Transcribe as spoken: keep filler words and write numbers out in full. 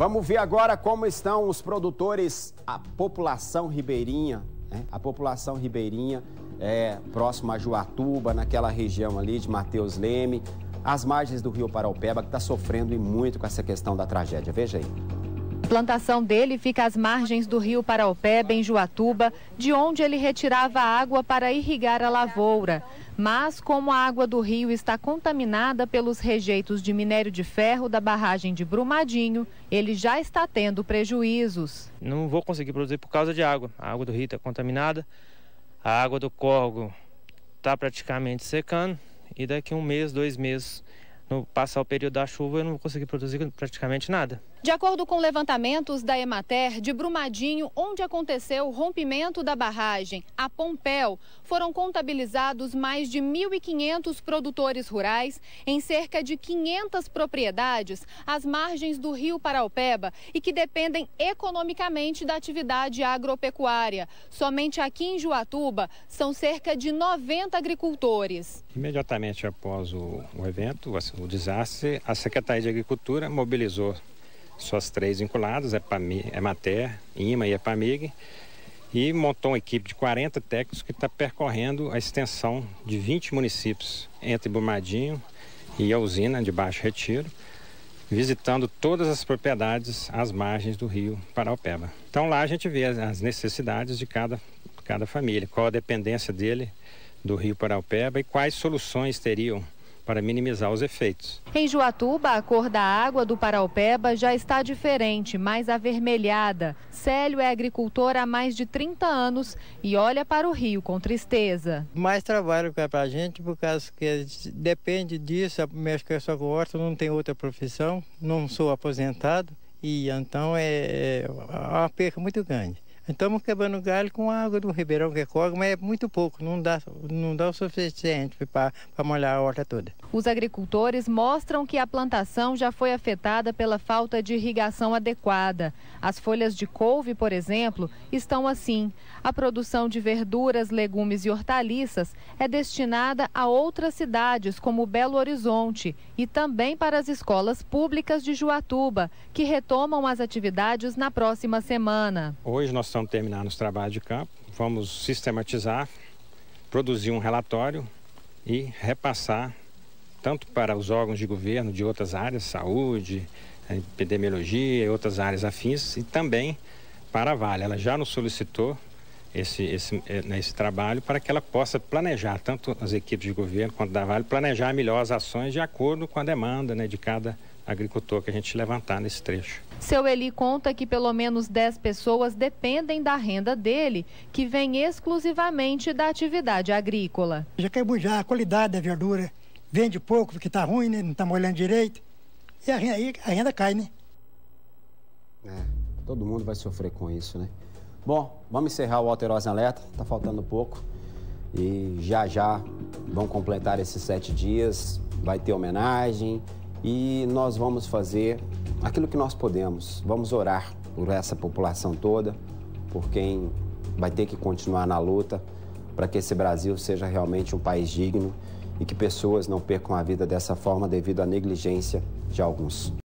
Vamos ver agora como estão os produtores, a população ribeirinha, né? A população ribeirinha é, próximo a Juatuba, naquela região ali de Mateus Leme, as margens do rio Paraupeba, que está sofrendo e muito com essa questão da tragédia. Veja aí. A plantação dele fica às margens do rio Paraupeba, em Juatuba, de onde ele retirava água para irrigar a lavoura. Mas, como a água do rio está contaminada pelos rejeitos de minério de ferro da barragem de Brumadinho, ele já está tendo prejuízos. Não vou conseguir produzir por causa de água. A água do rio está contaminada, a água do córrego está praticamente secando e daqui a um mês, dois meses, no passar o período da chuva, eu não vou conseguir produzir praticamente nada. De acordo com levantamentos da Emater, de Brumadinho, onde aconteceu o rompimento da barragem, a Pompéu, foram contabilizados mais de mil e quinhentos produtores rurais em cerca de quinhentas propriedades às margens do rio Paraupeba e que dependem economicamente da atividade agropecuária. Somente aqui em Juatuba são cerca de noventa agricultores. Imediatamente após o, o evento, o desastre, a Secretaria de Agricultura mobilizou suas três vinculadas, Emater, IMA e EPAMIG, e montou uma equipe de quarenta técnicos que está percorrendo a extensão de vinte municípios entre Brumadinho e a usina de Baixo Retiro, visitando todas as propriedades às margens do rio Paraupeba. Então lá a gente vê as necessidades de cada, cada família, qual a dependência dele do rio Paraupeba e quais soluções teriam para minimizar os efeitos. Em Juatuba, a cor da água do Paraupeba já está diferente, mais avermelhada. Célio é agricultor há mais de trinta anos e olha para o rio com tristeza. Mais trabalho para a gente, por causa que depende disso, mexe com a sua horta, não tem outra profissão, não sou aposentado e então é uma perca muito grande. Estamos quebrando galho com a água do Ribeirão que corre, mas é muito pouco, não dá, não dá o suficiente para molhar a horta toda. Os agricultores mostram que a plantação já foi afetada pela falta de irrigação adequada. As folhas de couve, por exemplo, estão assim. A produção de verduras, legumes e hortaliças é destinada a outras cidades, como Belo Horizonte, e também para as escolas públicas de Juatuba, que retomam as atividades na próxima semana. Hoje nós estamos terminando os trabalhos de campo, vamos sistematizar, produzir um relatório e repassar tanto para os órgãos de governo de outras áreas, saúde, epidemiologia e outras áreas afins, e também para a Vale. Ela já nos solicitou esse, esse, esse trabalho para que ela possa planejar, tanto as equipes de governo quanto da Vale, planejar melhor as ações de acordo com a demanda, né, de cada agricultor que a gente levantar nesse trecho. Seu Eli conta que pelo menos dez pessoas dependem da renda dele, que vem exclusivamente da atividade agrícola. Já queimou já a qualidade da verdura, vende pouco porque está ruim, né? Não está molhando direito, e a renda, a renda cai, né? É, todo mundo vai sofrer com isso, né? Bom, vamos encerrar o Alterosa Alerta, está faltando pouco, e já já vão completar esses sete dias, vai ter homenagem, e nós vamos fazer aquilo que nós podemos. Vamos orar por essa população toda, por quem vai ter que continuar na luta, para que esse Brasil seja realmente um país digno e que pessoas não percam a vida dessa forma devido à negligência de alguns.